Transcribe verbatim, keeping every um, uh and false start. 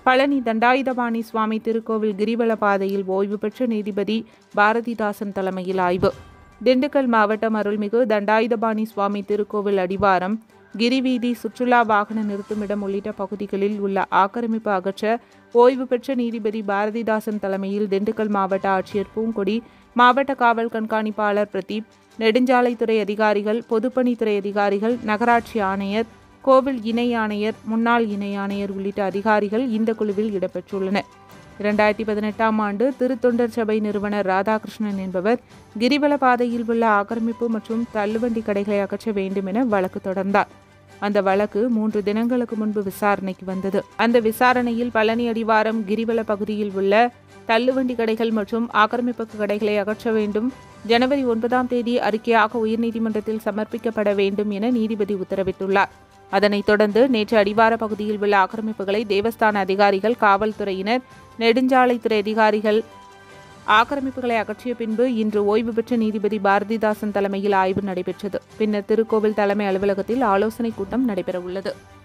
பழனி தண்டாயுதபாணி சுவாமி திருக்கோவில் கிரிவல பாதையில் ஓய்வு பெற்ற நீதிபதி பாரதிதாசன் தலைமையில் ஆய்வு. திண்டுக்கல் மாவட்டம் அருள்மிகு தண்டாயுதபாணி சுவாமி திருக்கோவில் அடிவாரம், கிரிவீதி, சுற்றுலா வாகன நிறுத்துமிடம் உள்ளிட்ட பகுதிகளில் உள்ள ஆக்கிரமிப்பு அகற்ற ஓய்வு பெற்ற நீதிபதி பாரதிதாசன் தலைமையில் திண்டுக்கல் மாவட்ட ஆட்சியர் பூங்கொடி, மாவட்ட காவல் கண்காணிப்பாளர் பிரதீப், நெடுஞ்சாலைத்துறை அதிகாரிகள், பொதுப்பணித்துறை அதிகாரிகள், நகராட்சி ஆணையர், கோவில் இணை ஆணையர், முன்னாள் இணை ஆணையர் உள்ளிட்ட அதிகாரிகள் இந்த குழுவில் இடம்பெற்றுள்ளனர். இரண்டாயிரத்தி பதினெட்டாம் ஆண்டு திருத்தொண்டர் சபை நிறுவனர் ராதாகிருஷ்ணன் என்பவர் கிரிவல பாதையில் உள்ள ஆக்கிரமிப்பு மற்றும் தள்ளுவண்டி கடைகளை அகற்ற வேண்டும் என வழக்கு தொடர்ந்தார். அந்த வழக்கு மூன்று தினங்களுக்கு முன்பு விசாரணைக்கு வந்தது. அந்த விசாரணையில் பழனி அடிவாரம் கிரிவல பகுதியில் உள்ள தள்ளுவண்டி கடைகள் மற்றும் ஆக்கிரமிப்பு கடைகளை அகற்ற வேண்டும், ஜனவரி ஒன்பதாம் தேதி அறிக்கையாக உயர்நீதிமன்றத்தில் சமர்ப்பிக்கப்பட வேண்டும் என நீதிபதி உத்தரவிட்டுள்ளார். அதனைத் தொடர்ந்து நேற்று அடிவார பகுதியில் உள்ள ஆக்கிரமிப்புகளை தேவஸ்தான அதிகாரிகள், காவல்துறையினர், நெடுஞ்சாலைத்துறை அதிகாரிகள் ஆக்கிரமிப்புகளை அகற்றிய பின்பு இன்று ஓய்வு பெற்ற நீதிபதி பாரதிதாசன் தலைமையில் ஆய்வு நடைபெற்றது. பின்னர் திருக்கோவில் தலைமை அலுவலகத்தில் ஆலோசனைக் கூட்டம் நடைபெறவுள்ளது.